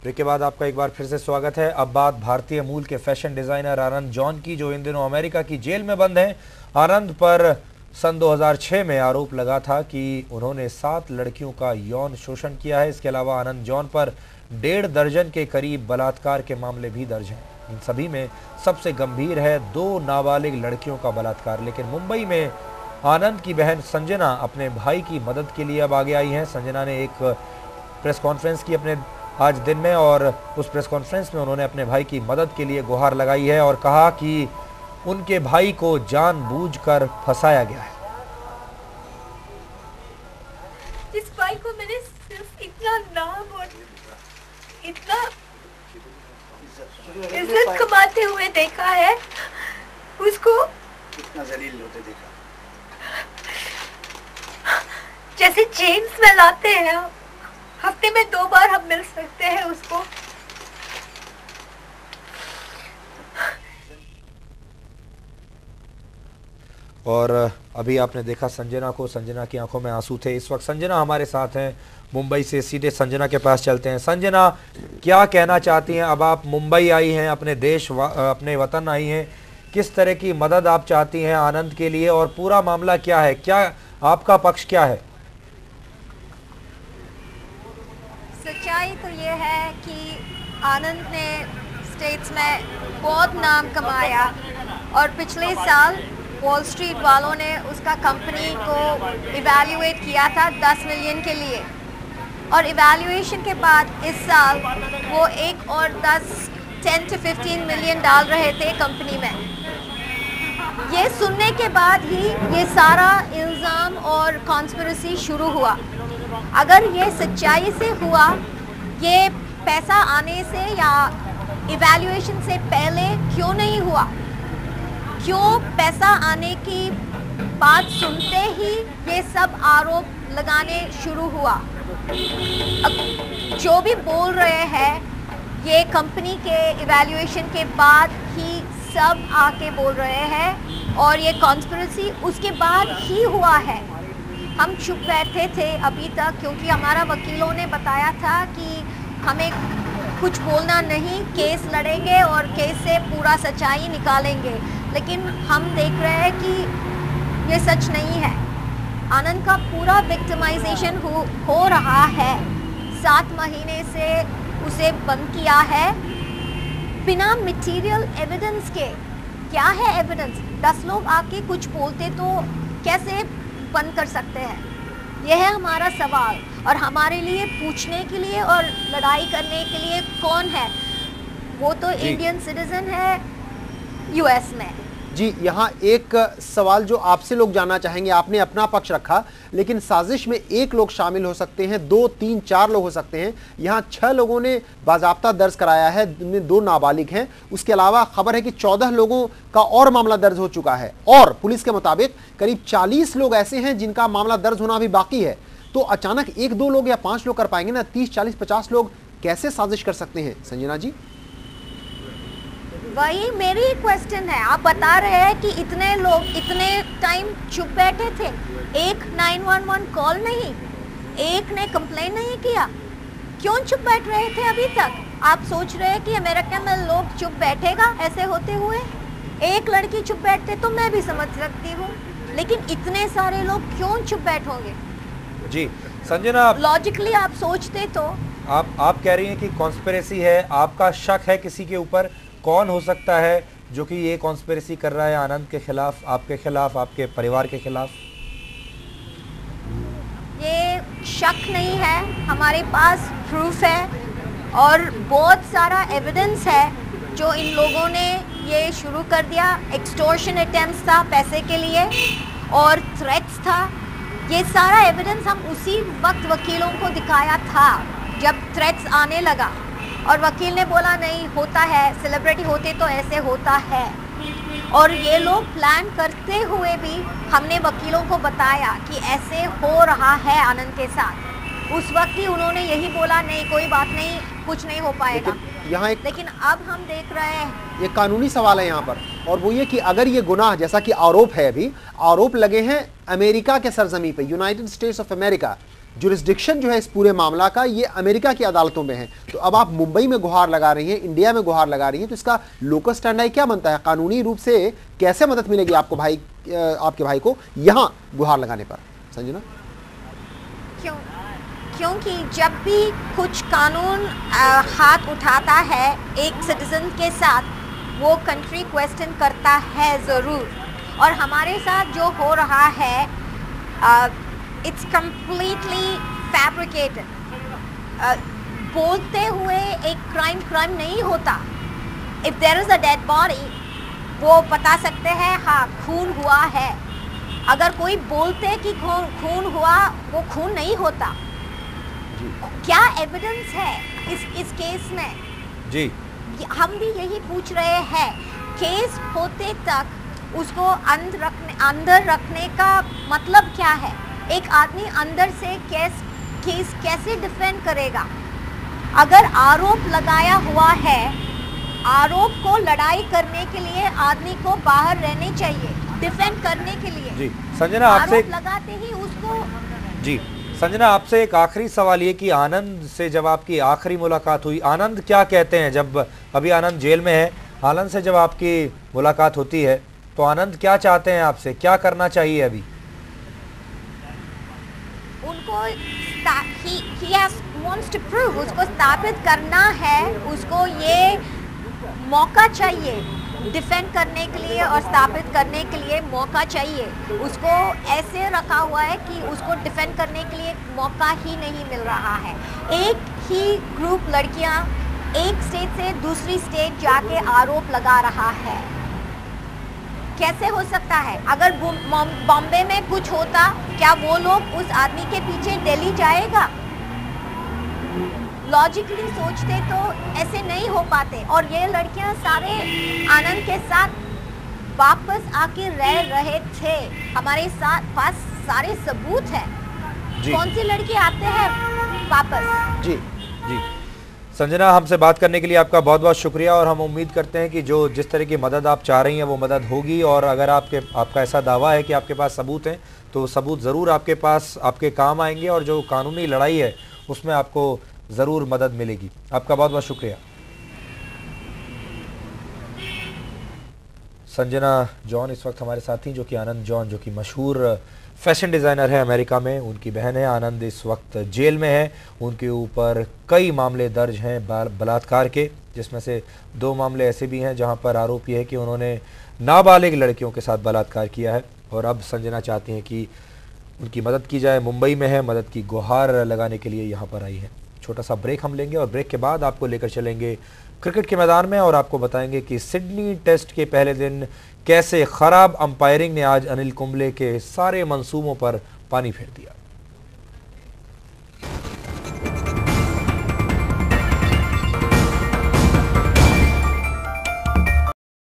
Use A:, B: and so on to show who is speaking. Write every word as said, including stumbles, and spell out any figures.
A: Break के बाद आपका एक बार फिर से स्वागत है। अब बात भारतीय मूल के फैशन डिजाइनर आनंद जॉन की, जो इन दिनों अमेरिका की जेल में बंद हैं। आनंद पर सन दो हज़ार छह में आरोप लगा था कि उन्होंने सात लड़कियों का यौन शोषण किया है। इसके अलावा आनंद जॉन पर डेढ़ दर्जन के करीब बलात्कार के मामले भी दर्ज हैं। इन सभी में सबसे गंभीर है दो नाबालिग लड़कियों का बलात्कार। लेकिन मुंबई में आनंद की बहन संजना अपने भाई की मदद के लिए अब आगे आई हैं। संजना ने एक प्रेस कॉन्फ्रेंस की अपने आज दिन में, और उस प्रेस कॉन्फ्रेंस में उन्होंने अपने भाई की मदद के लिए गुहार लगाई है और कहा कि उनके भाई को जानबूझकर फंसाया गया है।
B: इस भाई को मैंने सिर्फ इतना नाम और इतना इज्जत कमाते हुए देखा है, उसको
C: कितना जलील होते देखा।
B: जैसे जेम्स में लाते हैं, हफ्ते में दो बार हम मिल सकते हैं उसको।
A: और अभी आपने देखा संजना को, संजना की आंखों में आंसू थे। इस वक्त संजना हमारे साथ हैं मुंबई से। सीधे संजना के पास चलते हैं। संजना, क्या कहना चाहती हैं? अब आप मुंबई आई हैं, अपने देश अपने वतन आई हैं, किस तरह की मदद आप चाहती हैं आनंद के लिए, और पूरा मामला क्या है? क्या आपका पक्ष क्या है?
D: सच्चाई तो ये है कि आनंद ने स्टेट्स में बहुत नाम कमाया और पिछले साल वॉल स्ट्रीट वालों ने उसका कंपनी को इवैल्यूएट किया था दस मिलियन के लिए, और इवैल्यूएशन के बाद इस साल वो एक और दस टेन टू फिफ्टीन मिलियन डाल रहे थे कंपनी में। ये सुनने के बाद ही ये सारा इल्ज़ाम और कॉन्स्पिरेसी शुरू हुआ। अगर ये सच्चाई से हुआ, ये पैसा आने से या इवैल्यूएशन से पहले क्यों नहीं हुआ? क्यों पैसा आने की बात सुनते ही ये सब आरोप लगाने शुरू हुआ? जो भी बोल रहे हैं ये कंपनी के इवैल्यूएशन के बाद ही सब आके बोल रहे हैं, और ये कॉन्स्पिरेसी उसके बाद ही हुआ है। हम चुप बैठे थे अभी तक क्योंकि हमारा वकीलों ने बताया था कि हमें कुछ बोलना नहीं, केस लड़ेंगे और केस से पूरा सच्चाई निकालेंगे। लेकिन हम देख रहे हैं कि ये सच नहीं है। आनंद का पूरा विक्टिमाइजेशन हो, हो रहा है। सात महीने से उसे बंद किया है बिना मटेरियल एविडेंस के। क्या है एविडेंस? दस लोग आके कुछ बोलते तो कैसे बंद कर सकते हैं? यह है हमारा सवाल। और हमारे लिए पूछने के लिए और लड़ाई करने के लिए कौन है? वो तो इंडियन सिटीजन है यूएस में।
C: जी, यहाँ एक सवाल जो आपसे लोग जानना चाहेंगे, आपने अपना पक्ष रखा, लेकिन साजिश में एक लोग शामिल हो सकते हैं, दो तीन चार लोग हो सकते हैं। यहाँ छह लोगों ने बाजाब्ता दर्ज कराया है, जिनमें दो नाबालिग हैं। उसके अलावा खबर है कि चौदह लोगों का और मामला दर्ज हो चुका है, और पुलिस के मुताबिक करीब चालीस लोग ऐसे हैं जिनका मामला दर्ज होना अभी बाकी है। तो अचानक एक दो लोग या पांच लोग कर पाएंगे ना? तीस चालीस पचास लोग कैसे साजिश कर सकते हैं संजना जी?
D: वही मेरी क्वेश्चन है। आप बता रहे हैं कि इतने लोग इतने टाइम चुप बैठे थे, एक नाइन वन वन कॉल नहीं, एक ने कंप्लेन नहीं किया। क्यों चुप बैठ रहे थे अभी तक? आप सोच रहे हैं कि अमेरिका में लोग चुप बैठेगा ऐसे होते हुए? एक लड़की चुप बैठते तो मैं भी समझ सकती हूँ, लेकिन इतने सारे लोग क्यों चुप बैठोगे?
A: जी संजना,
D: लॉजिकली आप सोचते तो।
A: आप आप कह रही हैं कि कॉन्स्पिरेसी है, आपका शक है किसी के ऊपर। कौन हो सकता है जो कि ये कॉन्स्पिरेसी कर रहा है आनंद के खिलाफ, आपके खिलाफ, आपके परिवार के खिलाफ?
D: ये शक नहीं है, हमारे पास प्रूफ है और बहुत सारा एविडेंस है जो इन लोगों ने ये शुरू कर दिया। एक्सटॉर्शन अटेम्प्ट्स था पैसे के लिए, और थ्रेट्स था। ये सारा एविडेंस हम उसी वक्त वकीलों को दिखाया था जब थ्रेट्स आने लगा, और वकील ने बोला नहीं होता है, सेलिब्रिटी होते तो ऐसे होता है। और ये लोग प्लान करते हुए भी हमने वकीलों को बताया कि ऐसे हो रहा है आनंद के साथ। उस वक्त ही उन्होंने यही बोला नहीं कोई बात नहीं, कुछ नहीं हो पाएगा।
C: लेकिन यहाँ एक
D: लेकिन अब हम देख रहे हैं
C: ये कानूनी सवाल है यहाँ पर, और वो ये कि अगर ये गुनाह, जैसा कि आरोप है, अभी आरोप लगे हैं अमेरिका के सरजमी पे, United States of America, jurisdiction जो है इस पूरे मामला का ये अमेरिका की अदालतों में है। तो अब आप मुंबई में गुहार लगा रही हैं, इंडिया में गुहार लगा रही हैं, तो इसका लोकल स्टैंड क्या बनता है? कानूनी रूप से कैसे मदद मिलेगी आपको भाई आपके भाई को यहाँ गुहार लगाने पर? संजना,
D: क्यों क्योंकि जब भी कुछ कानून आ, हाथ उठाता है एक सिटीजन के साथ, वो कंट्री क्वेश्चन करता है ज़रूर। और हमारे साथ जो हो रहा है इट्स कम्प्लीटली फैब्रिकेटेड। बोलते हुए एक क्राइम क्राइम नहीं होता। If there is a dead body, वो बता सकते हैं हाँ खून हुआ है। अगर कोई बोलते कि खून खून हुआ, वो खून नहीं होता। क्या एविडेंस है इस इस केस में?
A: जी,
D: हम भी यही पूछ रहे हैं। केस होते तक उसको अंदर रखने अंदर रखने का मतलब क्या है? एक आदमी अंदर से केस केस कैसे डिफेंड करेगा? अगर आरोप लगाया हुआ है, आरोप को लड़ाई करने के लिए आदमी को बाहर रहने चाहिए, डिफेंड करने के लिए।
A: जी संजना, आपसे
D: आरोप लगाते ही उसको
A: जी संजना आपसे एक आखिरी सवाल ये कि आनंद से जब आपकी आखिरी मुलाकात हुई, आनंद क्या कहते हैं? जब अभी आनंद जेल में है, आनंद से जब आपकी मुलाकात होती है तो आनंद क्या चाहते हैं आपसे, क्या करना चाहिए अभी?
D: उनको he, he has, wants to prove, उसको स्थापित करना है, उसको ये मौका चाहिए डिफेंड करने के लिए और स्थापित करने के लिए मौका चाहिए। उसको ऐसे रखा हुआ है कि उसको डिफेंड करने के लिए मौका ही नहीं मिल रहा है। एक ही ग्रुप लड़कियां एक स्टेट से दूसरी स्टेट जाके आरोप लगा रहा है। कैसे हो सकता है? अगर बॉम्बे में कुछ होता, क्या वो लोग उस आदमी के पीछे दिल्ली जाएगा? लॉजिकली सोचते तो ऐसे नहीं हो पाते। और ये लड़कियां सारे आनंद के साथ वापस आके रह रहे थे। हमारे साथ पास सारे सबूत है। कौन सी लड़की आते हैं वापस?
C: जी
A: जी संजना, हमसे बात करने के लिए आपका बहुत बहुत शुक्रिया। और हम उम्मीद करते हैं कि जो जिस तरह की मदद आप चाह रही हैं वो मदद होगी। और अगर आपके आपका ऐसा दावा है कि आपके पास सबूत हैं तो सबूत ज़रूर आपके पास आपके काम आएंगे और जो कानूनी लड़ाई है उसमें आपको ज़रूर मदद मिलेगी। आपका बहुत बहुत शुक्रिया। संजना जॉन इस वक्त हमारे साथ थी, जो कि आनंद जॉन, जो कि मशहूर फैशन डिज़ाइनर है अमेरिका में, उनकी बहन है। आनंद इस वक्त जेल में है। उनके ऊपर कई मामले दर्ज हैं बलात्कार के, जिसमें से दो मामले ऐसे भी हैं जहां पर आरोप यह है कि उन्होंने नाबालिग लड़कियों के साथ बलात्कार किया है। और अब संजना चाहती हैं कि उनकी मदद की जाए। मुंबई में है, मदद की गुहार लगाने के लिए यहाँ पर आई है। छोटा सा ब्रेक हम लेंगे और ब्रेक के बाद आपको लेकर चलेंगे क्रिकेट के मैदान में और आपको बताएंगे कि सिडनी टेस्ट के पहले दिन कैसे खराब अंपायरिंग ने आज अनिल कुंबले के सारे मंसूबों पर पानी फेर दिया।